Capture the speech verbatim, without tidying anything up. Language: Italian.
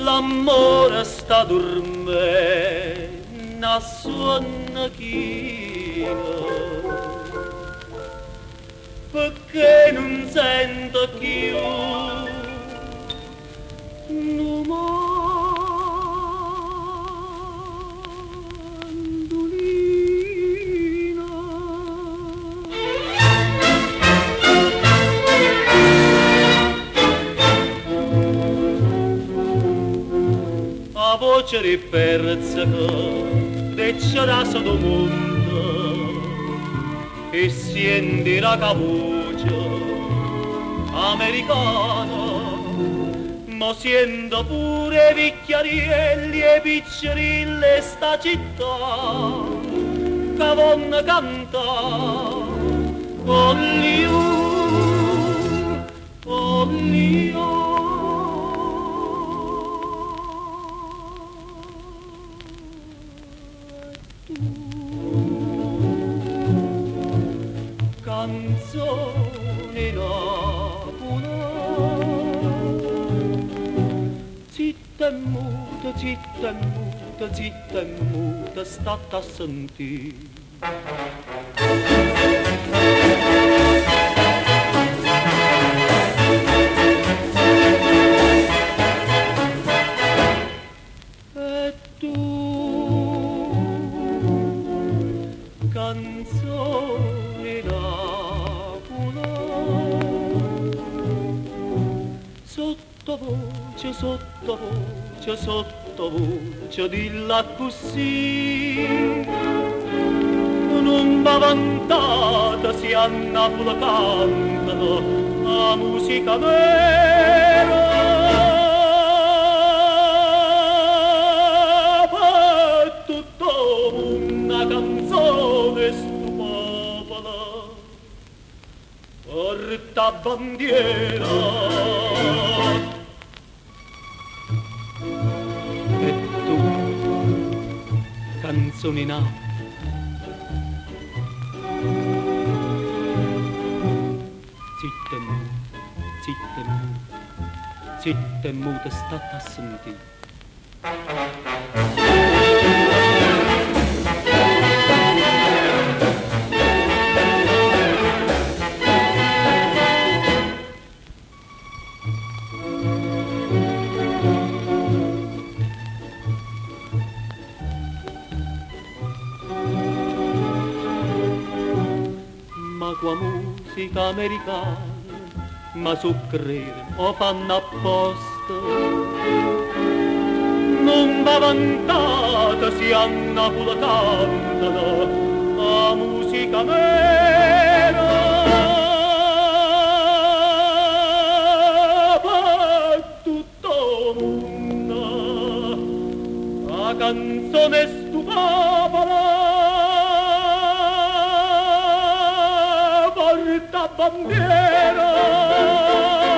l'amore sta dormendo a sonno chino, perché non sento più la voce di perza che deccia da sotto mondo e senti la voce americana, ma sento pure vicchiarielli e piccerille sta città che vanno cantare con l'io, con l'io. Canzone napoletana, zitta e muta, zitta e muta, zitta e muta, state a sentire. E tu, canzone sottovoce, sottovoce, sottovoce, dilla così. Non va vantata se a Napoli cantano la musica vera. Per tutto una canzone stupopola, porta bandiera. Canzone nata, zitta e muta, zitta e muta, zitta e muta, state a sentire. Ma qua musica americana, ma su credere o fanno apposta, non va vantata se a Napoli cantano la musica vera. Per tutto il mondo la canzone stupopola, bandiera.